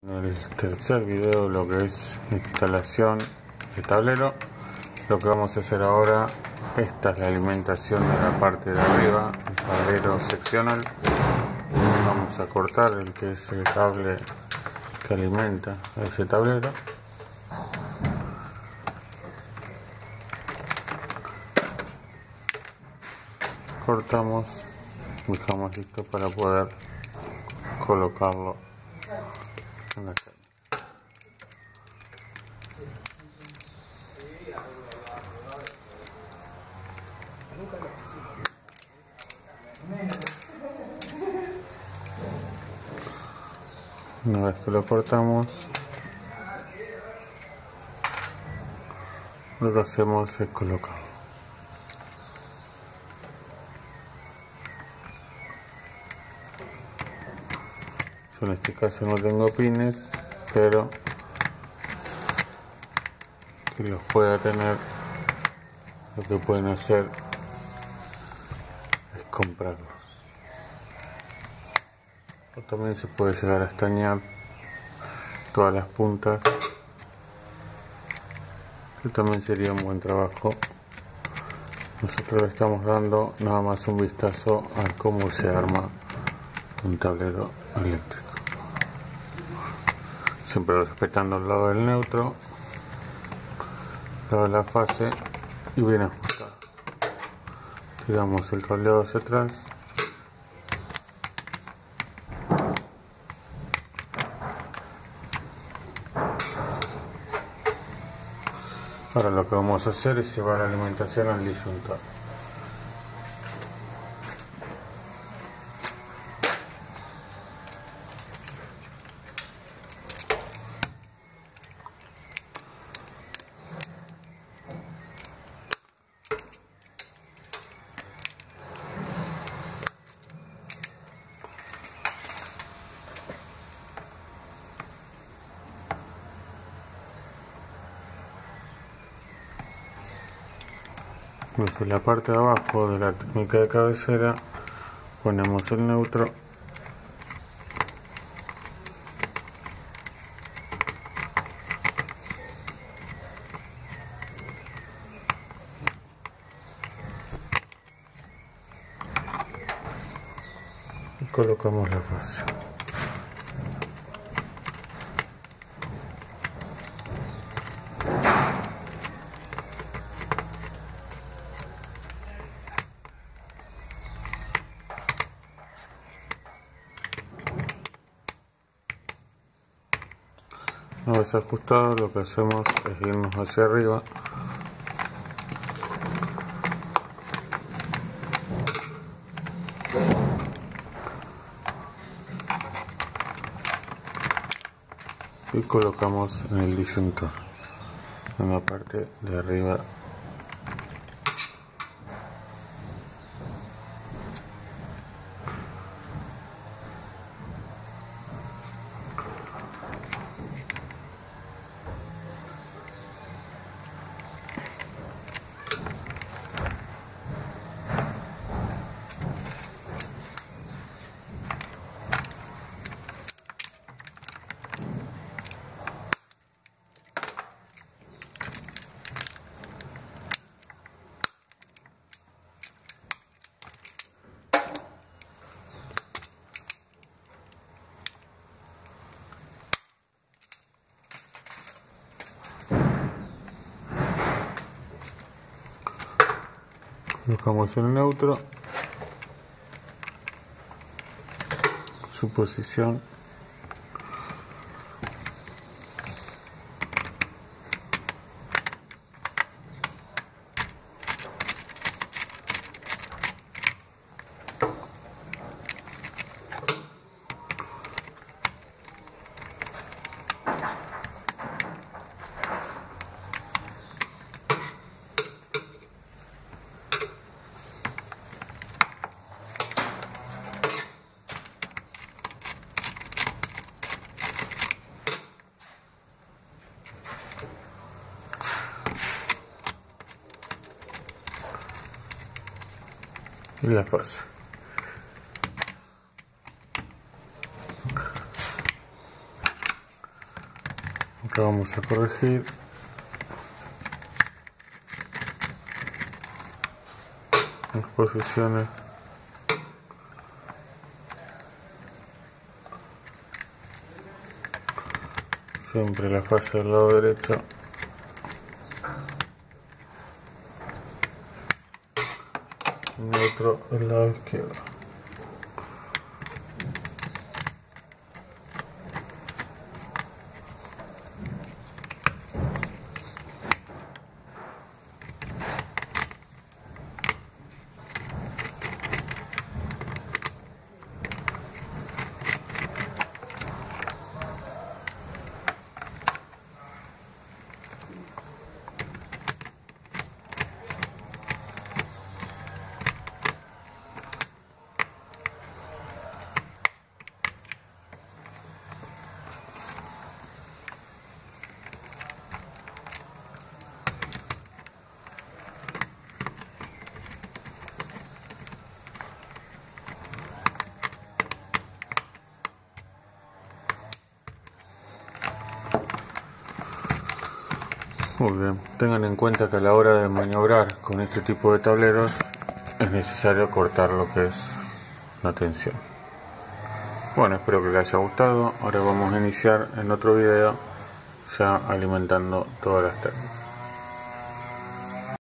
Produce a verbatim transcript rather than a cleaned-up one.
En el tercer video, lo que es instalación de tablero, lo que vamos a hacer ahora, esta es la alimentación de la parte de arriba, el tablero seccional. Vamos a cortar el que es el cable que alimenta a ese tablero. Cortamos, dejamos listo para poder colocarlo en la calle. Una vez que lo cortamos, lo que hacemos es colocarlo. Yo en este caso no tengo pines, pero que los pueda tener, lo que pueden hacer es comprarlos. O también se puede llegar a estañar todas las puntas, que también sería un buen trabajo. Nosotros le estamos dando nada más un vistazo a cómo se arma un tablero eléctrico, siempre respetando el lado del neutro, el lado de la fase y bien ajustado. Tiramos el cableado hacia atrás. Ahora lo que vamos a hacer es llevar la alimentación al disyuntor. Desde la parte de abajo de la técnica de cabecera ponemos el neutro y colocamos la fase. Una vez ajustado, lo que hacemos es irnos hacia arriba y colocamos en el disyuntor, en la parte de arriba. Colocamos en el neutro, su posición. Y la fase. Acá vamos a corregir. Las posiciones. Siempre la falla del lado derecho. Y otro del lado izquierdo. Muy bien, tengan en cuenta que a la hora de maniobrar con este tipo de tableros es necesario cortar lo que es la tensión. Bueno, espero que les haya gustado. Ahora vamos a iniciar en otro video ya alimentando todas las técnicas.